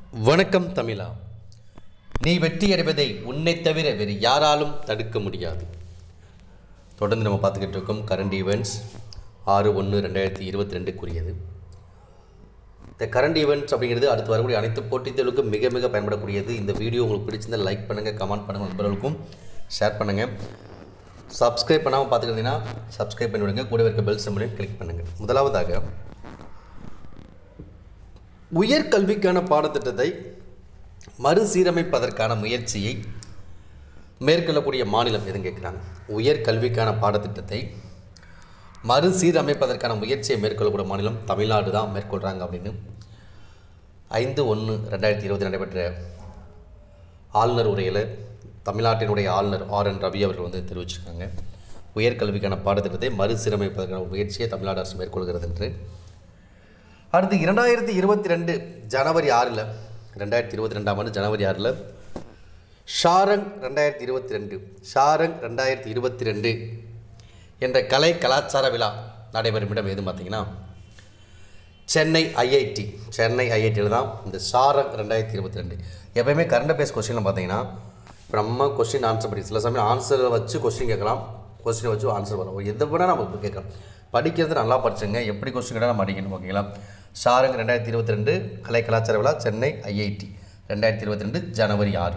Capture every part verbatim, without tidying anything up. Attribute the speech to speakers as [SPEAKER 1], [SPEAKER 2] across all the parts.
[SPEAKER 1] வணக்கம் தமிழா. நீ வெற்றி அடைவதை உன்னை தவிர வேறு யாராலும் தடுக்க முடியாது. தொடர்ந்து நம்ம பார்த்துக்கிட்டு இருக்கோம் கரண்ட் ஈவெண்ட்ஸ் ஆறு ஒன்று ரெண்டாயிரத்தி இருபத்தி ரெண்டுக்குரியது. இந்த கரண்ட் ஈவெண்ட்ஸ் அப்படிங்கிறது அடுத்து வரக்கூடிய அனைத்து போட்டித் தேர்வுகளுக்கும் மிக மிக பயன்படக்கூடியது. இந்த வீடியோ உங்களுக்கு பிடிச்சிருந்தால் லைக் பண்ணுங்கள், கமெண்ட் பண்ணுங்கள், நண்பர்களுக்கும் ஷேர் பண்ணுங்கள். சப்ஸ்கிரைப் பண்ணாமல் பார்த்துக்கிட்டிங்கன்னா சப்ஸ்கிரைப் பண்ணி விடுங்க. கூட இருக்க பெல் சிம்பலையும் கிளிக் பண்ணுங்கள். முதலாவதாக உயர்கல்விக்கான பாடத்திட்டத்தை மறுசீரமைப்பதற்கான முயற்சியை மேற்கொள்ளக்கூடிய மாநிலம் எதுன்னு கேட்குறாங்க. உயர்கல்விக்கான பாடத்திட்டத்தை மறுசீரமைப்பதற்கான முயற்சியை மேற்கொள்ளக்கூடிய மாநிலம் தமிழ்நாடு தான் மேற்கொள்கிறாங்க அப்படின்னு ஐந்து ஒன்று ரெண்டாயிரத்தி இருபது நடைபெற்ற ஆளுநர் உரையில் தமிழ்நாட்டினுடைய ஆளுநர் ஆர் என் ரவி அவர்கள் வந்து தெரிவிச்சிருக்காங்க. உயர்கல்விக்கான பாடத்திட்டத்தை மறுசீரமைப்பதற்கான முயற்சியை தமிழ்நாடு அரசு மேற்கொள்கிறது என்று. அடுத்து இரண்டாயிரத்தி இருபத்தி ரெண்டு ஜனவரி ஆறில் ரெண்டாயிரத்தி இருபத்தி ரெண்டாம் ஆண்டு ஜனவரி ஆறில் ஷாரங் ரெண்டாயிரத்தி இருபத்தி ரெண்டு ஷாரங் ரெண்டாயிரத்தி இருபத்தி ரெண்டு என்ற கலை கலாச்சார விழா நடைபெறும் இடம் எதுன்னு பார்த்தீங்கன்னா சென்னை ஐஐடி. சென்னை ஐஐடியில் தான் இந்த ஷாரங் ரெண்டாயிரத்தி இருபத்தி ரெண்டு. எப்போயுமே கரண்ட் அஃபேர்ஸ் கொஸ்டினில் பார்த்தீங்கன்னா இப்போ நம்ம கொஸ்டின் ஆன்சர் படி சில சமயம் ஆன்சரை வச்சு கொஸ்டின் கேட்கலாம், கொஸ்டினை வச்சு ஆன்சர் வரும். எதை வேணால் நம்ம இப்போ கேட்கலாம். படிக்கிறது நல்லா படிச்சுங்க, எப்படி கொஸ்டின் கேட்டால் நம்ம படிக்கணும். ஓகேங்களா? ஷாரங் ரெண்டாயிரத்தி இருபத்தி ரெண்டு கலை கலாச்சார விழா சென்னை ஐஐடி ரெண்டாயிரத்தி இருபத்தி ரெண்டு ஜனவரி ஆறு.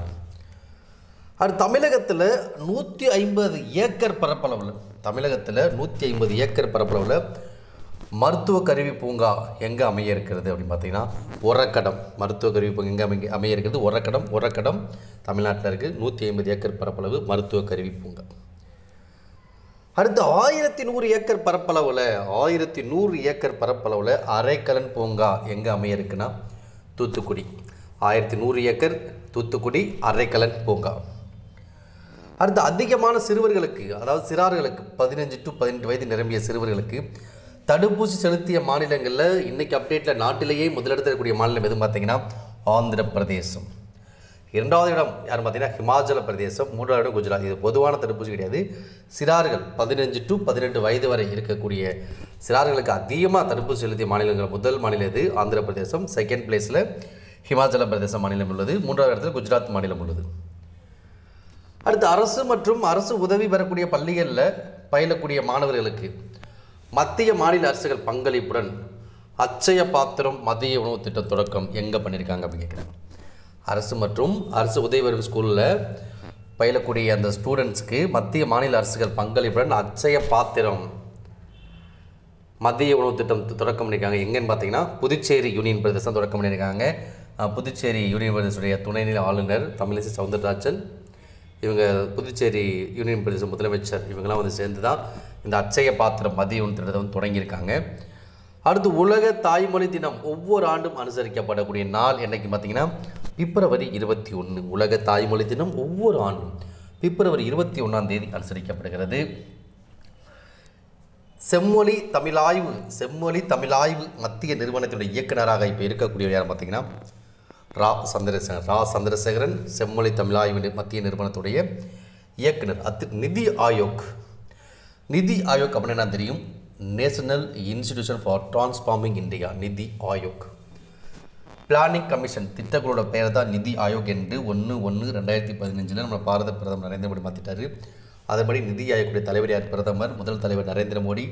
[SPEAKER 1] அது தமிழகத்தில் நூற்றி ஐம்பது ஏக்கர் பரப்பளவில் தமிழகத்தில் நூற்றி ஐம்பது ஏக்கர் பரப்பளவில் மருத்துவ கருவி பூங்கா எங்கே அமைய இருக்கிறது அப்படின்னு பார்த்தீங்கன்னா ஒரக்கடம். மருத்துவ கருவி பூங்கா எங்கே அமைய அமைய இருக்கிறது ஒரக்கடம். ஒரக்கடம் தமிழ்நாட்டில் இருக்குது. நூற்றி ஐம்பது ஏக்கர் பரப்பளவு மருத்துவ கருவி பூங்கா. அடுத்து ஆயிரத்தி நூறு ஏக்கர் பரப்பளவில் ஆயிரத்தி நூறு ஏக்கர் பரப்பளவில் அரைக்கலன் பூங்கா எங்கே அமைய இருக்குன்னா தூத்துக்குடி. ஆயிரத்தி நூறு ஏக்கர் தூத்துக்குடி அரைக்கலன் பூங்கா. அடுத்து அதிகமான சிறுவர்களுக்கு அதாவது சிறார்களுக்கு பதினஞ்சு டு பதினெட்டு வயது நிரம்பிய சிறுவர்களுக்கு தடுப்பூசி செலுத்திய மாநிலங்களில் இன்றைக்கி அப்டேட்டில் நாட்டிலேயே முதலிடத்தில் இருக்கக்கூடிய மாநிலம் எதுவும் பார்த்தீங்கன்னா ஆந்திர பிரதேசம். இரண்டாவது இடம் யாரும் பார்த்தீங்கன்னா ஹிமாச்சல பிரதேசம். மூன்றாவது இடம் குஜராத். இது பொதுவான தடுப்பூசி கிடையாது. சிறார்கள் பதினஞ்சு டு பதினெட்டு வயது வரை இருக்கக்கூடிய சிறார்களுக்கு அதிகமாக தடுப்பூசி செலுத்திய மாநிலங்கள் முதல் மாநிலம் இது ஆந்திர பிரதேசம். செகண்ட் பிளேஸில் ஹிமாச்சல பிரதேசம் மாநிலம் உள்ளது. மூன்றாவது இடத்துல குஜராத் மாநிலம் உள்ளது. அடுத்து அரசு மற்றும் அரசு உதவி பெறக்கூடிய பள்ளிகளில் பயிலக்கூடிய மாணவர்களுக்கு மத்திய மாநில அரசுகள் பங்களிப்புடன் அச்சய பாத்திரம் மதிய உணவு திட்டம் தொடக்கம் எங்கே பண்ணியிருக்காங்க அப்படின்னு கேட்குறாங்க. அரசு மற்றும் அரசு உதவி பெறும் ஸ்கூலில் பயிலக்கூடிய அந்த ஸ்டூடெண்ட்ஸுக்கு மத்திய மாநில அரசுகள் பங்களிப்புடன் அச்சய பாத்திரம் மதிய உணவு திட்டம் தொடக்கம் பண்ணியிருக்காங்க. எங்கன்னு பார்த்தீங்கன்னா புதுச்சேரி யூனியன் பிரதேசம் தொடக்கம் பண்ணியிருக்காங்க. புதுச்சேரி யூனியன் பிரதேசத்துடைய துணைநிலை ஆளுநர் தமிழிசை சவுந்தரராஜன், இவங்க புதுச்சேரி யூனியன் பிரதேச முதலமைச்சர், இவங்கெல்லாம் வந்து சேர்ந்து தான் இந்த அச்சய பாத்திரம் மதிய உணவு திட்டத்தை வந்து தொடங்கியிருக்காங்க. அடுத்து உலக தாய்மொழி தினம் ஒவ்வொரு ஆண்டும் அனுசரிக்கப்படக்கூடிய நாள் என்னைக்கு பார்த்தீங்கன்னா பிப்ரவரி இருபத்தி ஒன்று. உலக தாய்மொழி தினம் ஒவ்வொரு ஆண்டும் பிப்ரவரி இருபத்தி ஒன்றாம் தேதி அனுசரிக்கப்படுகிறது. செம்மொழி தமிழாய்வு செம்மொழி தமிழாய்வு மத்திய நிறுவனத்தினுடைய இயக்குநராக இப்போ இருக்கக்கூடியவர் யார் பார்த்தீங்கன்னா ரா சந்திரசேகரன். ரா சந்திரசேகரன் செம்மொழி தமிழாய்வு மத்திய நிறுவனத்துடைய இயக்குனர். அது நிதி ஆயோக். நிதி ஆயோக் அப்படின்னு என்ன தெரியும்? National institution for transforming India, NITI Aayog. Planning commission திட்டங்களோட பெயர் தான் நிதி ஆயோக் என்று ஒன்று ஒன்று ரெண்டாயிரத்தி பதினஞ்சில் நம்ம பாரத பிரதமர் நரேந்திர மோடி மாற்றிட்டார். அதன்படி நிதி ஆயோக்குடைய தலைவர் யார்? பிரதமர், முதல் தலைவர் நரேந்திர மோடி.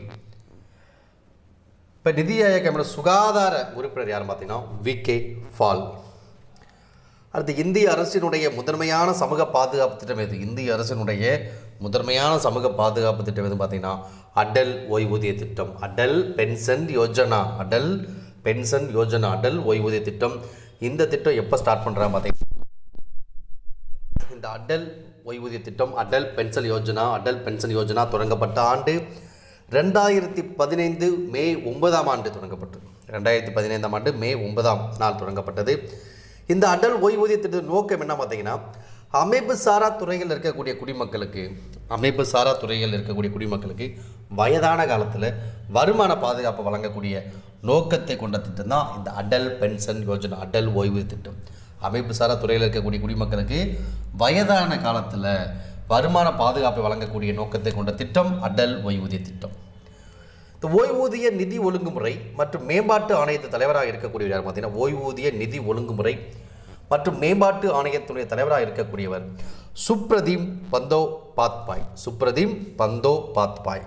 [SPEAKER 1] இப்போ நிதி ஆயோக் சுகாதார உறுப்பினர் யார் பார்த்தீங்கன்னா வி கே பால். அடுத்து இந்திய அரசினுடைய முதன்மையான சமூக பாதுகாப்பு திட்டம் எது? இந்திய அரசினுடைய முதன்மையான சமூக பாதுகாப்பு திட்டம் எது பார்த்தீங்கன்னா அடல் ஓய்வூதிய திட்டம். அடல் பென்ஷன் யோஜனா அடல் பென்ஷன் யோஜனா அடல் ஓய்வூதிய திட்டம். இந்த திட்டம் எப்போ ஸ்டார்ட் பண்ணுறாங்க பார்த்தீங்கன்னா இந்த அடல் ஓய்வூதிய திட்டம் அடல் பென்ஷன் யோஜனா அடல் பென்ஷன் யோஜனா தொடங்கப்பட்ட ஆண்டு ரெண்டாயிரத்தி பதினைந்து மே ஒன்பதாம் ஆண்டு தொடங்கப்பட்டது. ரெண்டாயிரத்தி பதினைந்தாம் ஆண்டு மே ஒன்பதாம் நாள் தொடங்கப்பட்டது. இந்த அடல் ஓய்வூதிய திட்டத்தின் நோக்கம் என்ன பார்த்தீங்கன்னா அமைப்பு சாரா துறைகள் இருக்கக்கூடிய குடிமக்களுக்கு அமைப்பு சாரா துறைகள் இருக்கக்கூடிய குடிமக்களுக்கு வயதான காலத்தில் வருமான பாதுகாப்பு வழங்கக்கூடிய நோக்கத்தை கொண்ட திட்டம் தான் இந்த அடல் பென்ஷன் யோஜனா அடல் ஓய்வூதிய திட்டம். அமைப்பு சாரா துறையில் இருக்கக்கூடிய குடிமக்களுக்கு வயதான காலத்தில் வருமான பாதுகாப்பை வழங்கக்கூடிய நோக்கத்தை கொண்ட திட்டம் அடல் ஓய்வூதிய திட்டம். இந்த ஓய்வூதிய நிதி ஒழுங்குமுறை மற்றும் மேம்பாட்டு ஆணையத்து தலைவராக இருக்கக்கூடியவர் யார் பார்த்தீங்கன்னா ஓய்வூதிய நிதி ஒழுங்குமுறை மற்றும் மேம்பாட்டு ஆணையத்தினுடைய தலைவராக இருக்கக்கூடியவர் சுப்ரதீப் பந்தோபாத்யாய். சுப்ரதீப் பந்தோபாத்யாய்.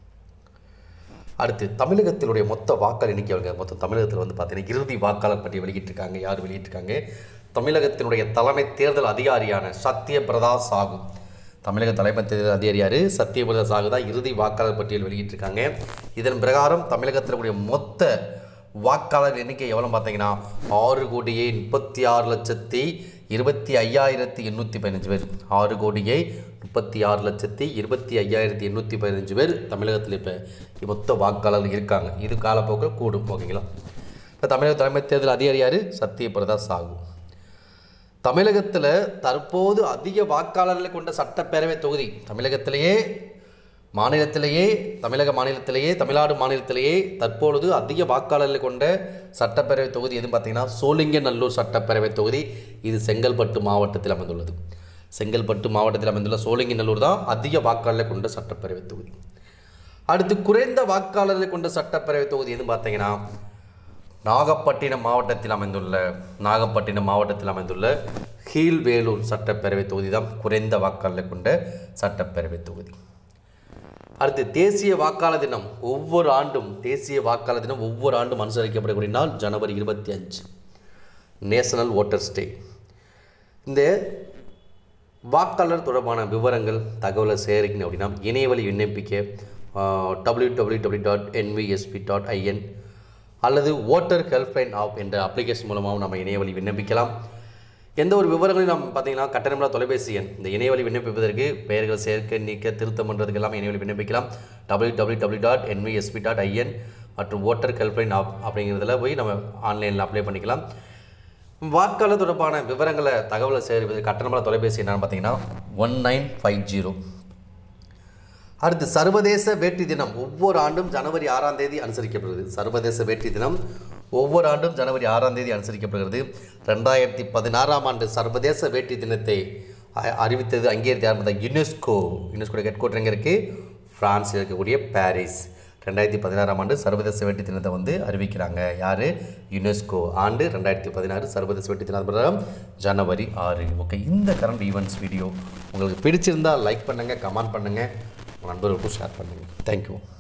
[SPEAKER 1] அடுத்து தமிழகத்தினுடைய மொத்த வாக்காளர் எண்ணிக்கை மொத்தம் தமிழகத்தில் வந்து பார்த்தீங்கன்னா இறுதி வாக்காளர் பற்றி வெளியிட்டிருக்காங்க. யார் வெளியிட்டிருக்காங்க? தமிழகத்தினுடைய தலைமை தேர்தல் அதிகாரியான சத்யபிரதா சாகு. தமிழக தலைமை தேர்தல் அதிகாரி சத்யபிரதா சாகு தான் இறுதி வாக்காளர் பட்டியல் வெளியிட்டிருக்காங்க. இதன் பிரகாரம் தமிழகத்தினுடைய மொத்த வாக்காளர் எண்ணிக்கை எவ்வளோ பார்த்தீங்கன்னா ஆறு கோடியே முப்பத்தி ஆறு லட்சத்தி இருபத்தி ஐயாயிரத்தி எண்ணூற்றி பதினஞ்சு பேர். ஆறு கோடியே முப்பத்தி ஆறு லட்சத்தி இருபத்தி ஐயாயிரத்தி எண்ணூற்றி பதினஞ்சு பேர் தமிழகத்தில் இப்போ மொத்த வாக்காளர்கள் இருக்காங்க. இது காலப்போக்கில் கூடும். ஓகேங்களா? இப்போ தமிழக தலைமை தேர்தல் அதிகாரி யார்? சத்யபிரதா சாகு. தமிழகத்தில் தற்போது அதிக வாக்காளர்களை கொண்ட சட்டப்பேரவை தொகுதி தமிழகத்திலேயே மாநிலத்திலேயே தமிழக மாநிலத்திலேயே தமிழ்நாடு மாநிலத்திலேயே தற்பொழுது அதிக வாக்காளர்களை கொண்ட சட்டப்பேரவை தொகுதி எதுன்னு பார்த்தீங்கன்னா சோழிங்கநல்லூர் சட்டப்பேரவை தொகுதி. இது செங்கல்பட்டு மாவட்டத்தில் அமைந்துள்ளது. செங்கல்பட்டு மாவட்டத்தில் அமைந்துள்ள சோழிங்கநல்லூர் தான் அதிக வாக்காளர்களை கொண்ட சட்டப்பேரவை தொகுதி. அடுத்து குறைந்த வாக்காளர்களை கொண்ட சட்டப்பேரவை தொகுதி எதுன்னு பார்த்தீங்கன்னா நாகப்பட்டினம் மாவட்டத்தில் அமைந்துள்ள நாகப்பட்டினம் மாவட்டத்தில் அமைந்துள்ள கீழ்வேலூர் சட்டப்பேரவை தொகுதி தான் குறைந்த வாக்காளர்களை கொண்ட சட்டப்பேரவை தொகுதி. அடுத்து தேசிய வாக்காளர் தினம் ஒவ்வொரு ஆண்டும் தேசிய வாக்காளர் தினம் ஒவ்வொரு ஆண்டும் அனுசரிக்கப்படக்கூடிய நாள் ஜனவரி இருபத்தி அஞ்சு நேஷனல் ஓட்டர்ஸ் டே. இந்த வாக்காளர் தொடர்பான விவரங்கள் தகவலை சேகரிக்கணும் அப்படின்னா இணையவழி விண்ணப்பிக்க W W W dot NVSP dot IN அல்லது ஓட்டர் ஹெல்ப்லைன் ஆப் என்ற அப்ளிகேஷன் மூலமாகவும் நம்ம இணையவழி விண்ணப்பிக்கலாம். எந்த ஒரு விவரங்களையும் நம்ம பார்த்தீங்கன்னா கட்டணமில்லா தொலைபேசி எண் இந்த இணையவழி விண்ணப்பிப்பதற்கு பெயர்கள் சேர்க்க நீக்க திருத்தம் பண்ணுறதுக்கு எல்லாம் இணையவழி விண்ணப்பிக்கலாம். W W W dot NVSP dot IN மற்றும் ஓட்டர் ஹெல்ப்லைன் ஆப் அப்படிங்கிறதுல போய் நம்ம ஆன்லைனில் அப்ளை பண்ணிக்கலாம். வாக்காளர் தொடர்பான விவரங்களை தகவலை சேகரிப்பது கட்டணமில்லா தொலைபேசி என்னன்னு பார்த்தீங்கன்னா ஒன் நைன் ஃபைவ் ஜீரோ. அடுத்து சர்வதேச வேட்டி தினம் ஒவ்வொரு ஆண்டும் ஜனவரி ஆறாம் தேதி அனுசரிக்கப்படுகிறது. சர்வதேச வேட்டி தினம் ஒவ்வொரு ஆண்டும் ஜனவரி ஆறாம் தேதி அனுசரிக்கப்படுகிறது. ரெண்டாயிரத்தி பதினாறாம் ஆண்டு சர்வதேச வேட்டி தினத்தை அறிவித்தது அங்கீகரித்து யார்? யுனெஸ்கோ. யுனெஸ்கோ ஹெட் குவார்ட்டர் எங்கே இருக்குது? பிரான்ஸில் இருக்கக்கூடிய பாரிஸ். ரெண்டாயிரத்தி பதினாறாம் ஆண்டு சர்வதேச வேட்டி தினத்தை வந்து அறிவிக்கிறாங்க. யார்? யுனெஸ்கோ. ஆண்டு ரெண்டாயிரத்தி பதினாறு சர்வதேச வேட்டி தினம் ஜனவரி ஆறு. ஓகே, இந்த கரண்ட் ஈவெண்ட்ஸ் வீடியோ உங்களுக்கு பிடிச்சிருந்தால் லைக் பண்ணுங்கள், கமெண்ட் பண்ணுங்கள், உங்கள் நண்பர்களுக்கும் ஷேர் பண்ணுங்கள். தேங்க்யூ.